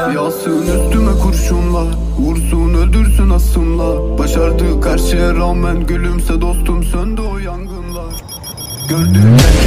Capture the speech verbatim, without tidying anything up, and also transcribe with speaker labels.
Speaker 1: Yağsın üstüme kurşunla, vursun öldürsün asımla. Başardık her şeye rağmen gülümse dostum, söndü o yangınlar. Gördüğüm